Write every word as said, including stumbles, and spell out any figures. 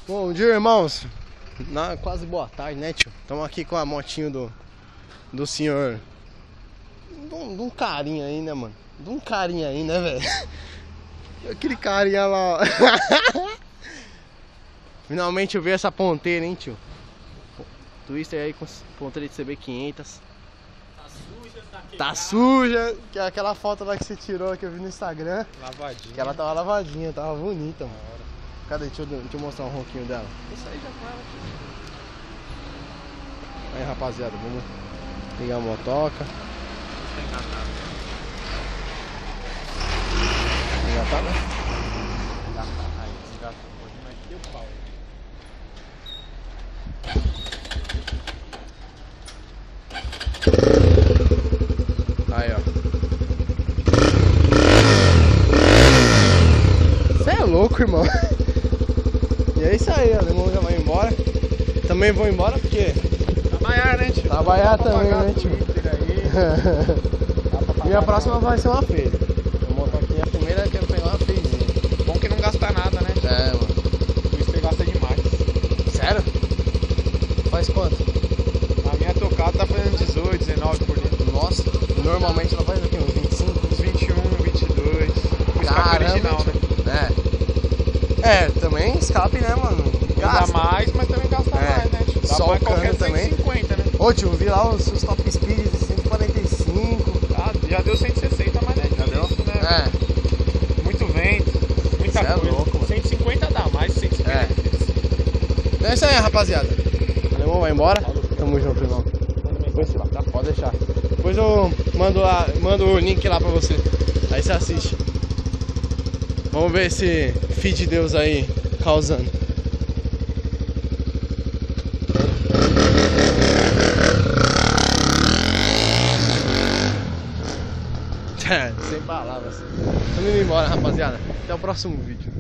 Bom dia, irmãos. Na, quase boa tarde, né, tio? Estamos aqui com a motinho do, do senhor. De um, de um carinha aí, né, mano? De um carinha aí, né, velho? Aquele carinha lá, ó. Finalmente eu vi essa ponteira, hein, tio? Twister aí com ponteira de C B quinhentos. Tá suja, tá quebrada. Tá suja, que é aquela foto lá que você tirou que eu vi no Instagram. Lavadinha. Que ela tava lavadinha, tava bonita, mano. Cadê? Deixa eu, deixa eu mostrar um ronquinho dela. Isso aí já tava. Aí, rapaziada, vamos ligar a motoca. Tá engatado. Engatar, né? Engatado. Aí, engatou. Mas deu pau. Aí, ó. Você é louco, irmão. E é isso aí, o alemão já vai embora. Também vou embora porque... Trabalhar, né, tio? Trabalhar também, né, tio? E a próxima vai ser uma feira. Vou montar aqui a primeira, eu quero pegar uma feirinha. Bom que não gasta nada, né? É, mano. Por isso que gasta demais. Sério? Faz quanto? A minha tocada tá fazendo dezoito, dezenove por litro. Nossa, normalmente ela faz aqui uns vinte e cinco. Uns vinte e um, vinte e dois. O escape Caramba, original, né? É. É, também escape, né, mano? Gasta mais, mas também gasta É. mais, né, tio? Dá Só pra o qualquer cano também. cento e cinquenta, né? Ô, tio, vi lá os, os top speed de cento e quarenta e cinco. Ah, já deu cento e sessenta, mas é Já deu? difícil, né? É. Muito vento, muita Cê é coisa. louco, mano. cento e cinquenta dá, mais cento e cinquenta É. é difícil. Então é isso aí, rapaziada. O alemão vai embora. Tamo junto, irmão. Depois, tá, pode deixar. Depois eu mando, lá, mando o link lá pra você. Aí você assiste. Vamos ver esse filho de Deus aí causando. Sem palavras. Tô indo embora, rapaziada. Até o próximo vídeo.